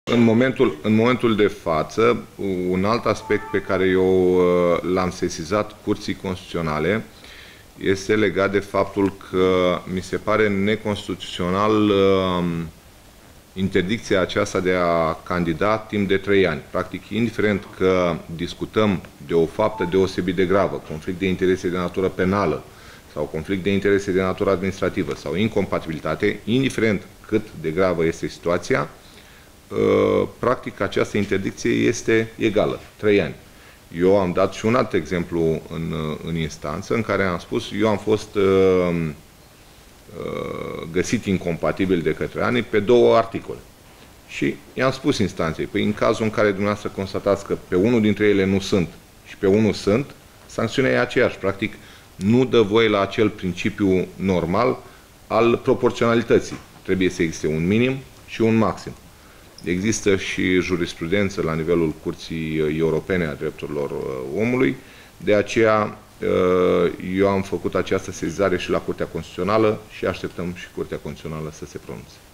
În momentul de față, un alt aspect pe care eu l-am sesizat Curții Constituționale este legat de faptul că mi se pare neconstituțional interdicția aceasta de a candida timp de 3 ani. Practic, indiferent că discutăm de o faptă deosebit de gravă, conflict de interese de natură penală sau conflict de interese de natură administrativă sau incompatibilitate, indiferent cât de gravă este situația, practic această interdicție este egală, 3 ani. Eu am dat și un alt exemplu în instanță în care am spus, eu am fost găsit incompatibil de către ANI pe 2 articole. Și i-am spus instanței, păi în cazul în care dumneavoastră constatați că pe unul dintre ele nu sunt și pe unul sunt, sancțiunea e aceeași. Practic, nu dă voie la acel principiu normal al proporționalității. Trebuie să existe un minim și un maxim. Există și jurisprudență la nivelul Curții Europene a Drepturilor Omului, de aceea eu am făcut această sesizare și la Curtea Constituțională și așteptăm și Curtea Constituțională să se pronunțe.